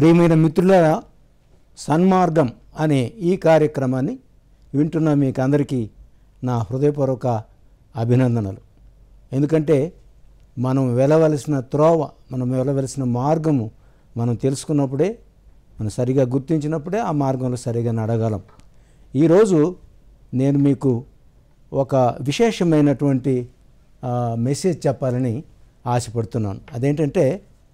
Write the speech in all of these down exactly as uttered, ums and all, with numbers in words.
ప్రియమైన మిత్రులారా, సన్మార్గం అనే ఈ కార్యక్రమాన్ని వింటున్న మీకు అందరికీ నా హృదయపూర్వక అభినందనలు. ఎందుకంటే మనం వెళ్ళవలసిన త్రోవ, మనం వెళ్ళవలసిన మార్గము మనం తెలుసుకున్నప్పుడే, మనం సరిగా గుర్తించినప్పుడే ఆ మార్గంలో సరిగా నడగలం. ఈరోజు నేను మీకు ఒక విశేషమైనటువంటి మెసేజ్ చెప్పాలని ఆశపడుతున్నాను. అదేంటంటే,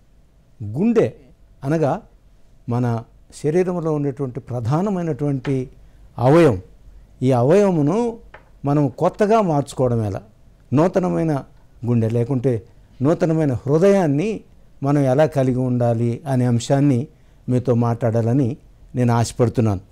గుండె అనగా మన శరీరంలో ఉండేటువంటి ప్రధానమైనటువంటి అవయవం. ఈ అవయవమును మనం కొత్తగా మార్చుకోవడం ఎలా, నూతనమైన గుండె లేకుంటే నూతనమైన హృదయాన్ని మనం ఎలా కలిగి ఉండాలి అనే అంశాన్ని మీతో మాట్లాడాలని నేను ఆశపడుతున్నాను.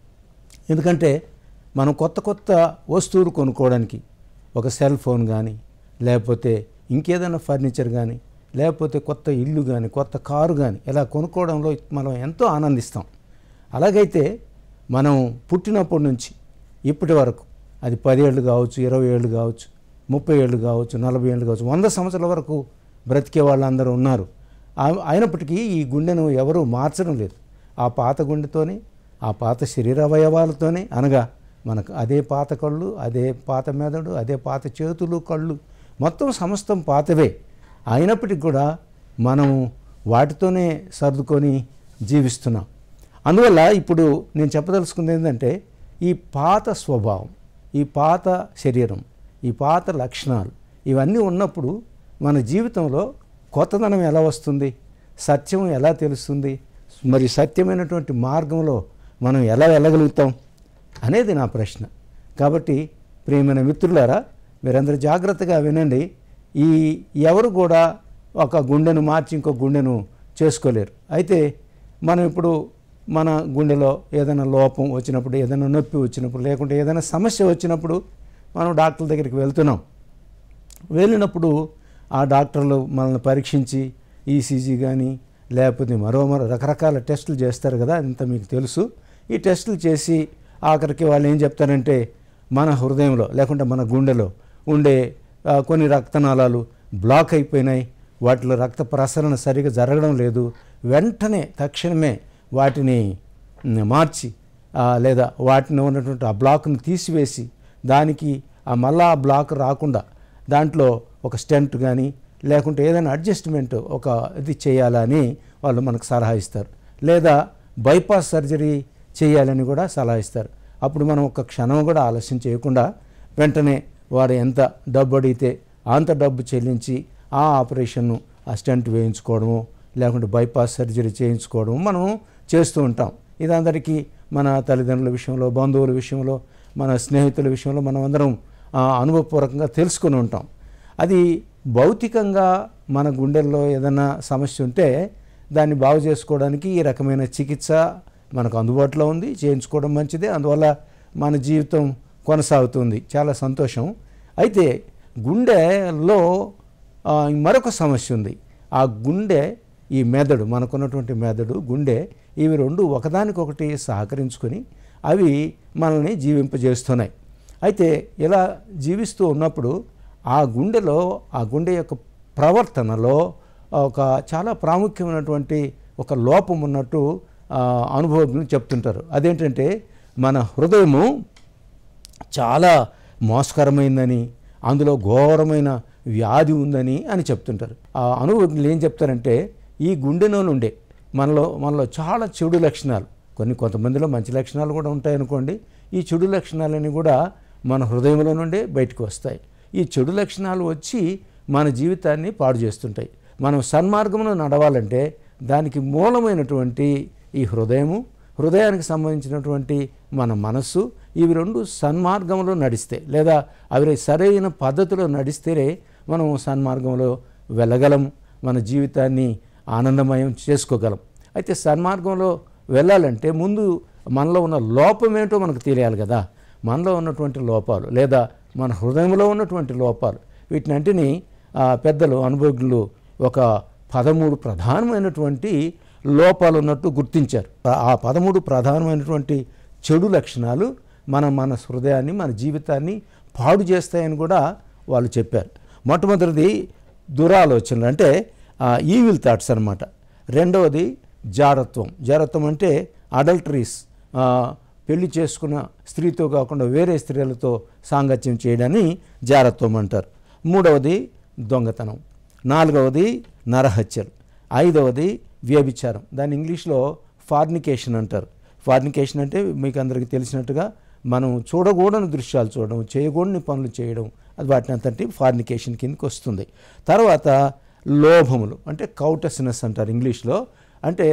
ఎందుకంటే మనం కొత్త కొత్త వస్తువులు కొనుక్కోవడానికి, ఒక సెల్ ఫోన్ కానీ, లేకపోతే ఇంకేదైనా ఫర్నిచర్ కానీ, లేకపోతే కొత్త ఇల్లు కానీ, కొత్త కారు కానీ ఇలా కొనుక్కోవడంలో మనం ఎంతో ఆనందిస్తాం. అలాగైతే మనం పుట్టినప్పటి నుంచి ఇప్పటి వరకు, అది పది ఏళ్ళు కావచ్చు, ఇరవై ఏళ్ళు కావచ్చు, ముప్పై ఏళ్ళు కావచ్చు, నలభై ఏళ్ళు కావచ్చు, వంద సంవత్సరాల వరకు బ్రతికే వాళ్ళందరూ ఉన్నారు. అయినప్పటికీ ఈ గుండెను ఎవరూ మార్చడం లేదు. ఆ పాత గుండెతోనే, ఆ పాత శరీర అవయవాలతోనే, అనగా మనకు అదే పాత కళ్ళు, అదే పాత మెదడు, అదే పాత చేతులు, కళ్ళు, మొత్తం సమస్తం పాతవే. అయినప్పటికీ కూడా మనం వాటితోనే సర్దుకొని జీవిస్తున్నాం. అందువల్ల ఇప్పుడు నేను చెప్పదలుచుకుంది ఏంటంటే, ఈ పాత స్వభావం, ఈ పాత శరీరం, ఈ పాత లక్షణాలు ఇవన్నీ ఉన్నప్పుడు మన జీవితంలో కొత్తదనం ఎలా వస్తుంది, సత్యం ఎలా తెలుస్తుంది, మరి సత్యమైనటువంటి మార్గంలో మనం ఎలా వెళ్ళగలుగుతాం అనేది నా ప్రశ్న. కాబట్టి ప్రియమైన మిత్రులారా, మీరందరూ జాగ్రత్తగా వినండి. ఈ ఎవరు కూడా ఒక గుండెను మార్చి ఇంకో గుండెను చేసుకోలేరు. అయితే మనం ఇప్పుడు మన గుండెలో ఏదైనా లోపం వచ్చినప్పుడు, ఏదైనా నొప్పి వచ్చినప్పుడు, లేకుంటే ఏదైనా సమస్య వచ్చినప్పుడు మనం డాక్టర్ దగ్గరికి వెళ్తున్నాం. వెళ్ళినప్పుడు ఆ డాక్టర్లు మనల్ని పరీక్షించి ఈసీజీ కానీ, లేకపోతే మరో మరో రకరకాల టెస్టులు చేస్తారు కదా, అంత మీకు తెలుసు. ఈ టెస్టులు చేసి ఆఖరికి వాళ్ళు ఏం చెప్తారంటే, మన హృదయంలో లేకుంటే మన గుండెలో ఉండే కొన్ని రక్తనాళాలు బ్లాక్ అయిపోయినాయి, వాటిలో రక్త ప్రసరణ సరిగా జరగడం లేదు, వెంటనే తక్షణమే వాటిని మార్చి లేదా వాటిని ఉన్నటువంటి ఆ బ్లాక్ను తీసివేసి దానికి ఆ మళ్ళా ఆ బ్లాక్ రాకుండా దాంట్లో ఒక స్టెంట్ కానీ, లేకుంటే ఏదైనా అడ్జస్ట్మెంట్ ఒక ఇది చేయాలని వాళ్ళు మనకు సలహా ఇస్తారు. లేదా బైపాస్ సర్జరీ చేయాలని కూడా సలహా ఇస్తారు. అప్పుడు మనం ఒక క్షణం కూడా ఆలస్యం చేయకుండా వెంటనే వారు ఎంత డబ్బు అడిగితే అంత డబ్బు చెల్లించి ఆ ఆపరేషన్ను, ఆ స్టెంట్ వేయించుకోవడము, లేకుంటే బైపాస్ సర్జరీ చేయించుకోవడము మనం చేస్తూ ఉంటాం. ఇది అందరికీ మన తల్లిదండ్రుల విషయంలో, బంధువుల విషయంలో, మన స్నేహితుల విషయంలో మనం అందరం అనుభవపూర్వకంగా తెలుసుకుని ఉంటాం. అది భౌతికంగా మన గుండెల్లో ఏదైనా సమస్య ఉంటే దాన్ని బాగు చేసుకోవడానికి ఈ రకమైన చికిత్స మనకు అందుబాటులో ఉంది, చేయించుకోవడం మంచిదే. అందువల్ల మన జీవితం కొనసాగుతుంది, చాలా సంతోషం. అయితే గుండెలో మరొక సమస్య ఉంది. ఆ గుండె, ఈ మెదడు, మనకున్నటువంటి మెదడు, గుండె, ఇవి రెండు ఒకదానికొకటి సహకరించుకొని అవి మనల్ని జీవింపజేస్తున్నాయి. అయితే ఇలా జీవిస్తూ ఉన్నప్పుడు ఆ గుండెలో, ఆ గుండె యొక్క ప్రవర్తనలో ఒక చాలా ప్రాముఖ్యమైనటువంటి ఒక లోపం ఉన్నట్టు అనుభవజ్ఞులు చెప్తుంటారు. అదేంటంటే, మన హృదయము చాలా మోసకరమైందని, అందులో ఘోరమైన వ్యాధి ఉందని అని చెప్తుంటారు. ఆ అనుభవజ్ఞులు ఏం చెప్తారంటే, ఈ గుండెలో నుండే మనలో మనలో చాలా చెడు లక్షణాలు, కొన్ని కొంతమందిలో మంచి లక్షణాలు కూడా ఉంటాయనుకోండి, ఈ చెడు లక్షణాలన్నీ కూడా మన హృదయంలో నుండే బయటకు వస్తాయి. ఈ చెడు లక్షణాలు వచ్చి మన జీవితాన్ని పాడు చేస్తుంటాయి. మనం సన్మార్గంలో నడవాలంటే దానికి మూలమైనటువంటి ఈ హృదయము, హృదయానికి సంబంధించినటువంటి మన మనస్సు, ఇవి రెండు సన్మార్గంలో నడిస్తే, లేదా అవి సరైన పద్ధతిలో నడిస్తేనే మనం సన్మార్గంలో వెళ్ళగలం, మన జీవితాన్ని ఆనందమయం చేసుకోగలం. అయితే సన్మార్గంలో వెళ్ళాలంటే ముందు మనలో ఉన్న లోపం ఏంటో మనకు తెలియాలి కదా. మనలో ఉన్నటువంటి లోపాలు, లేదా మన హృదయంలో ఉన్నటువంటి లోపాలు, వీటినంటిని పెద్దలు, అనుభవజ్ఞులు ఒక పదమూడు ప్రధానమైనటువంటి లోపాలు ఉన్నట్టు గుర్తించారు. ఆ పదమూడు ప్రధానమైనటువంటి చెడు లక్షణాలు మన మన హృదయాన్ని, మన జీవితాన్ని పాడు చేస్తాయని కూడా వాళ్ళు చెప్పారు. మొట్టమొదటిది దురాలోచనలు, అంటే ఈవిల్ థాట్స్ అన్నమాట. రెండవది జారత్వం. జారత్వం అంటే అడల్టరీస్, పెళ్లి చేసుకున్న స్త్రీతో కాకుండా వేరే స్త్రీలతో సాంగత్యం చేయడాన్ని జారత్వం అంటారు. మూడవది దొంగతనం. నాలుగవది నరహత్యలు. ఐదవది వ్యభిచారం. దాన్ని ఇంగ్లీష్లో ఫార్నికేషన్ అంటారు. ఫార్నికేషన్ అంటే మీకు అందరికీ తెలిసినట్టుగా మనం చూడకూడని దృశ్యాలు చూడడం, చేయకూడని పనులు చేయడం, అది వాటిని అంతటి ఫార్నికేషన్ కిందకి వస్తుంది. తర్వాత లోభములు అంటే కౌటస్నెస్ అంటారు ఇంగ్లీష్లో. అంటే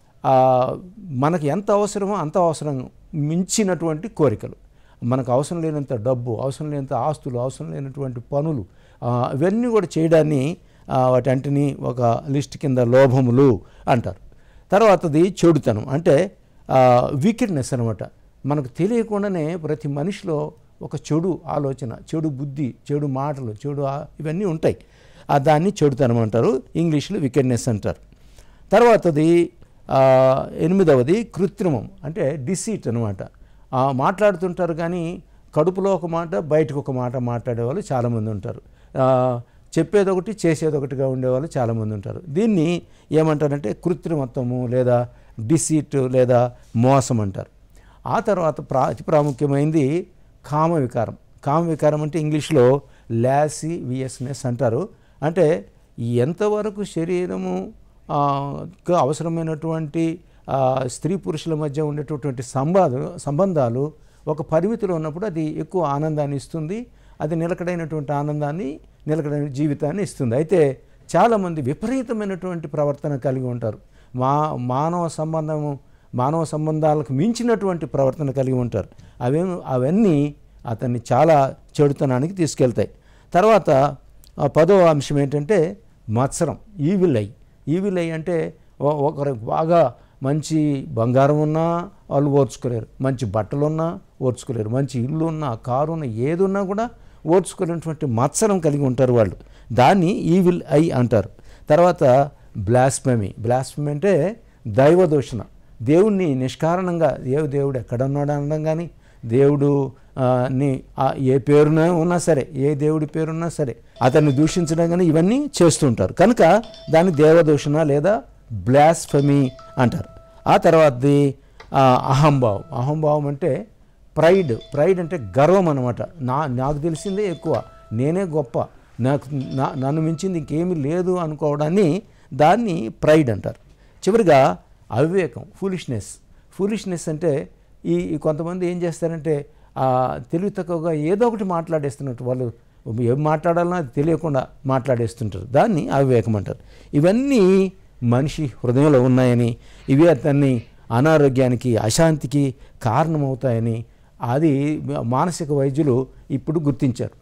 మనకు ఎంత అవసరమో అంత అవసరం మించినటువంటి కోరికలు, మనకు అవసరం లేనంత డబ్బు, అవసరం లేనంత ఆస్తులు, అవసరం లేనటువంటి పనులు, ఇవన్నీ కూడా చేయడాన్ని వాటంటిని ఒక లిస్ట్ కింద లోభములు అంటారు. తర్వాతది చెడుతనం అంటే వీకెడ్నెస్ అనమాట. మనకు తెలియకుండానే ప్రతి మనిషిలో ఒక చెడు ఆలోచన, చెడు బుద్ధి, చెడు మాటలు, చెడు ఇవన్నీ ఉంటాయి. దాన్ని చెడుతనం అంటారు, ఇంగ్లీష్లో వికెడ్నెస్ అంటారు. తర్వాతది ఎనిమిదవది కృత్రిమం అంటే డిసీట్ అనమాట. మాట్లాడుతుంటారు కానీ కడుపులో ఒక మాట, బయటకు ఒక మాట మాట్లాడేవాళ్ళు చాలామంది ఉంటారు. చెప్పేదొకటి చేసేదొకటిగా ఉండేవాళ్ళు చాలామంది ఉంటారు. దీన్ని ఏమంటారంటే కృత్రిమత్వము లేదా డిసీట్ లేదా మోసం అంటారు. ఆ తర్వాత ప్రా అతి ప్రాముఖ్యమైనది కామ వికారం. కామ వికారం అంటే ఇంగ్లీష్లో లాసివియస్నెస్ అంటారు. అంటే ఎంతవరకు శరీరము అవసరమైనటువంటి స్త్రీ పురుషుల మధ్య ఉండేటటువంటి సంబాధ సంబంధాలు ఒక పరిమితిలో ఉన్నప్పుడు అది ఎక్కువ ఆనందాన్ని ఇస్తుంది, అది నిలకడైనటువంటి ఆనందాన్ని, నిలకడైన జీవితాన్ని ఇస్తుంది. అయితే చాలామంది విపరీతమైనటువంటి ప్రవర్తన కలిగి ఉంటారు. మా మానవ సంబంధము మానవ సంబంధాలకు మించినటువంటి ప్రవర్తన కలిగి ఉంటారు. అవే అవన్నీ అతన్ని చాలా చెడుతనానికి తీసుకెళ్తాయి. తర్వాత పదో అంశం ఏంటంటే మత్సరం, ఈవిల్ ఐ. ఈవిల్ ఐ అంటే ఒకరు బాగా మంచి బంగారం ఉన్నా వాళ్ళు ఓర్చుకోలేరు, మంచి బట్టలు ఉన్నా ఓర్చుకోలేరు, మంచి ఇల్లు ఉన్నా, కారు ఉన్నా, ఏది ఉన్నా కూడా ఓర్చుకునేటువంటి మత్సరం కలిగి ఉంటారు వాళ్ళు. దాన్ని ఈవిల్ ఐ అంటారు. తర్వాత బ్లాస్ఫెమీ. బ్లాస్ఫెమీ అంటే దైవదూషణ, దేవుణ్ణి నిష్కారణంగా ఏ దేవుడు ఎక్కడున్నాడు అనడం కానీ, దేవుడు ని ఏ పేరున ఉన్నా సరే, ఏ దేవుడి పేరున్నా సరే అతన్ని దూషించడం కానీ ఇవన్నీ చేస్తుంటారు. కనుక దాన్ని దేవదూషణ లేదా బ్లాస్ఫెమీ అంటారు. ఆ తర్వాతది అహంభావం. అహంభావం అంటే ప్రైడ్. ప్రైడ్ అంటే గర్వం అనమాట. నా నాకు తెలిసిందే ఎక్కువ, నేనే గొప్ప, నాకు నా నన్ను మించింది ఇంకేమీ లేదు అనుకోవడాన్ని దాన్ని ప్రైడ్ అంటారు. చివరిగా అవివేకం, ఫూలిష్నెస్. ఫూలిష్నెస్ అంటే ఈ కొంతమంది ఏం చేస్తారంటే తెలివి తక్కువగా ఏదో ఒకటి మాట్లాడేస్తున్నట్టు, వాళ్ళు ఏం మాట్లాడాలన్నా అది తెలియకుండా మాట్లాడేస్తుంటారు. దాన్ని అవివేకం అంటారు. ఇవన్నీ మనిషి హృదయంలో ఉన్నాయని, ఇవి అతన్ని అనారోగ్యానికి, అశాంతికి కారణమవుతాయని అది మానసిక వైద్యులు ఇప్పుడు గుర్తించారు.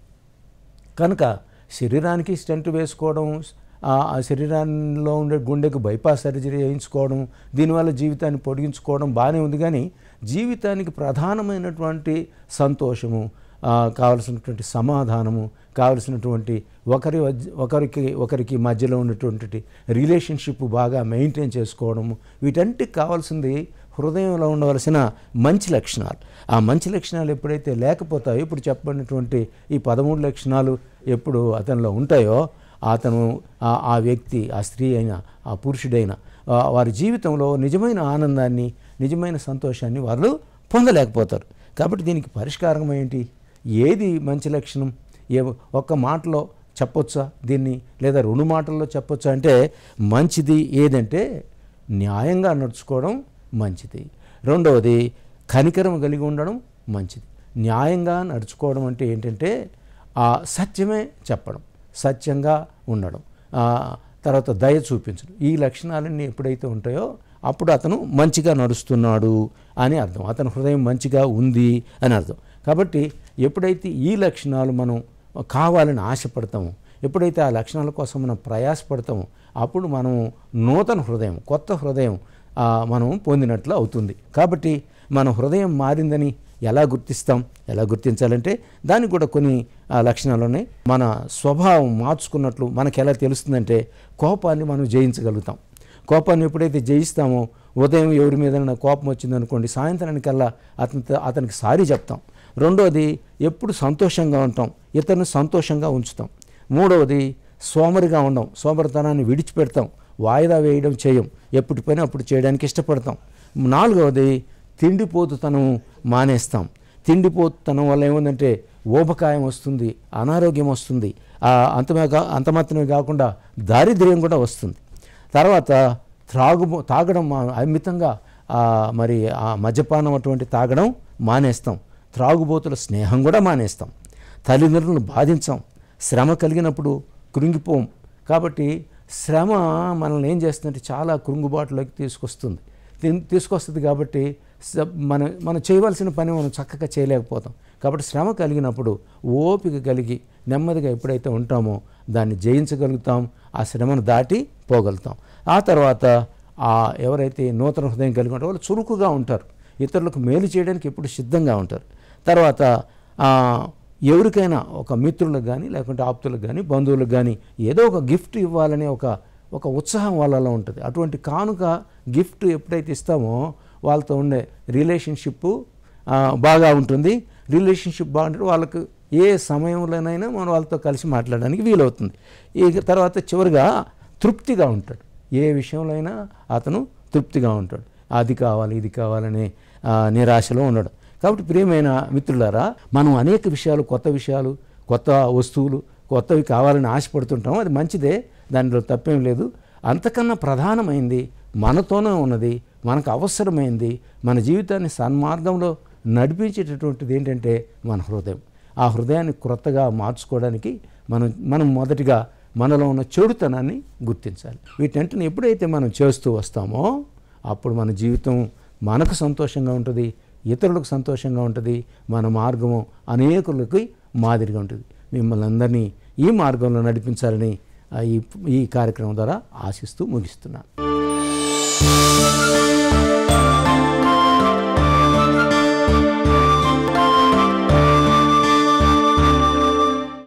కనుక శరీరానికి స్టెంట్ వేసుకోవడం, ఆ శరీరంలో ఉండే గుండెకు బైపాస్ సర్జరీ చేయించుకోవడం, దీనివల్ల జీవితాన్ని పొడిగించుకోవడం బాగానే ఉంది. కానీ జీవితానికి ప్రధానమైనటువంటి సంతోషము, కావలసినటువంటి సమాధానము, కావలసినటువంటి ఒకరి ఒకరికి ఒకరికి మధ్యలో ఉన్నటువంటి రిలేషన్షిప్ బాగా మెయింటైన్ చేసుకోవడము, వీటంటికి కావాల్సింది హృదయంలో ఉండవలసిన మంచి లక్షణాలు. ఆ మంచి లక్షణాలు ఎప్పుడైతే లేకపోతాయో, ఇప్పుడు చెప్పబడినటువంటి ఈ పదమూడు లక్షణాలు ఎప్పుడు అతనిలో ఉంటాయో, అతను ఆ వ్యక్తి, ఆ స్త్రీ అయినా ఆ పురుషుడైనా వారి జీవితంలో నిజమైన ఆనందాన్ని, నిజమైన సంతోషాన్ని వాళ్ళు పొందలేకపోతారు. కాబట్టి దీనికి పరిష్కారం ఏంటి? ఏది మంచి లక్షణం? ఏ ఒక్క మాటలో చెప్పొచ్చా దీన్ని, లేదా రెండు మాటల్లో చెప్పొచ్చా అంటే మంచిది ఏదంటే న్యాయంగా నడుచుకోవడం మంచిది. రెండవది కనికరం కలిగి ఉండడం మంచిది. న్యాయంగా నడుచుకోవడం అంటే ఏంటంటే ఆ సత్యమే చెప్పడం, సత్యంగా ఉండడం, తర్వాత దయ చూపించడం. ఈ లక్షణాలన్నీ ఎప్పుడైతే ఉంటాయో అప్పుడు అతను మంచిగా నడుస్తున్నాడు అని అర్థం, అతని హృదయం మంచిగా ఉంది అని అర్థం. కాబట్టి ఎప్పుడైతే ఈ లక్షణాలు మనం కావాలని ఆశపడతామో, ఎప్పుడైతే ఆ లక్షణాల కోసం మనం ప్రయాసపడతామో, అప్పుడు మనం నూతన హృదయం, కొత్త హృదయం మనం పొందినట్లు అవుతుంది. కాబట్టి మన హృదయం మారిందని ఎలా గుర్తిస్తాం? ఎలా గుర్తించాలంటే దానికి కూడా కొన్ని లక్షణాలు ఉన్నాయి. మన స్వభావం మార్చుకున్నట్లు మనకు ఎలా తెలుస్తుందంటే కోపాన్ని మనం జయించగలుగుతాం. కోపాన్ని ఎప్పుడైతే జయిస్తామో, ఉదయం ఎవరి మీదైనా కోపం వచ్చిందనుకోండి, సాయంత్రానికల్లా అతని అతనికి సారీ చెప్తాం. రెండవది ఎప్పుడు సంతోషంగా ఉంటాం, ఇతరుని సంతోషంగా ఉంచుతాం. మూడవది సోమరిగా ఉండం, సోమరితనాన్ని విడిచిపెడతాం, వాయిదా వేయడం చేయం, ఎప్పటి పని అప్పుడు చేయడానికి ఇష్టపడతాం. నాలుగవది తిండిపోతుతనం మానేస్తాం. తిండిపోతుతనం వల్ల ఏముందంటే ఊబకాయం వస్తుంది, అనారోగ్యం వస్తుంది, అంతమే కా అంత మాత్రమే కాకుండా దారిద్ర్యం కూడా వస్తుంది. తర్వాత త్రాగు తాగడం అమితంగా మరి ఆ మద్యపానం అటువంటి తాగడం మానేస్తాం. త్రాగుబోతుల స్నేహం కూడా మానేస్తాం. తల్లిదండ్రులను బాధించాం. శ్రమ కలిగినప్పుడు కృంగిపోం. కాబట్టి శ్రమ మనల్ని ఏం చేస్తుందంటే చాలా కృంగుబాటులోకి తీసుకొస్తుంది తీసుకొస్తుంది కాబట్టి మన మనం చేయవలసిన పని మనం చక్కగా చేయలేకపోతాం. కాబట్టి శ్రమ కలిగినప్పుడు ఓపిక కలిగి నెమ్మదిగా ఎప్పుడైతే ఉంటామో దాన్ని జయించగలుగుతాం, ఆ శ్రమను దాటి పోగలుగుతాం. ఆ తర్వాత ఆ ఎవరైతే నూతన హృదయం కలిగి ఉంటారో వాళ్ళు చురుకుగా ఉంటారు, ఇతరులకు మేలు చేయడానికి ఎప్పుడు సిద్ధంగా ఉంటారు. తర్వాత ఎవరికైనా ఒక మిత్రులకు కానీ లేకుంటే ఆప్తులకు కానీ బంధువులకు కానీ ఏదో ఒక గిఫ్ట్ ఇవ్వాలనే ఒక ఒక ఉత్సాహం వాళ్ళలో ఉంటుంది. అటువంటి కానుక గిఫ్ట్ ఎప్పుడైతే ఇస్తామో వాళ్ళతో ఉండే రిలేషన్షిప్ బాగా ఉంటుంది. రిలేషన్షిప్ బాగుంటే వాళ్ళకు ఏ సమయంలోనైనా మనం వాళ్ళతో కలిసి మాట్లాడడానికి వీలవుతుంది. ఈ తర్వాత చివరిగా తృప్తిగా ఉంటాడు. ఏ విషయంలో అయినా అతను తృప్తిగా ఉంటాడు. అది కావాలి ఇది కావాలనే నిరాశలో ఉన్నాడు. కాబట్టి ప్రియమైన మిత్రులారా, మనం అనేక విషయాలు, కొత్త విషయాలు, కొత్త వస్తువులు, కొత్తవి కావాలని ఆశపడుతుంటాం. అది మంచిదే, దానిలో తప్పేం లేదు. అంతకన్నా ప్రధానమైంది మనతోనే ఉన్నది, మనకు అవసరమైంది, మన జీవితాన్ని సన్మార్గంలో నడిపించేటటువంటిది ఏంటంటే మన హృదయం. ఆ హృదయాన్ని క్రొత్తగా మార్చుకోవడానికి మనం మనం మొదటిగా మనలో ఉన్న చెడుతనాన్ని గుర్తించాలి. వీటన్నిటిని ఎప్పుడైతే మనం చేస్తూ వస్తామో అప్పుడు మన జీవితం మనకు సంతోషంగా ఉంటుంది, ఇతరులకు సంతోషంగా ఉంటుంది, మన మార్గము అనేకులకి మాదిరిగా ఉంటుంది. మిమ్మల్ని అందరినీ ఈ మార్గంలో నడిపించాలని ఈ ఈ కార్యక్రమం ద్వారా ఆశిస్తూ ముగిస్తున్నాను.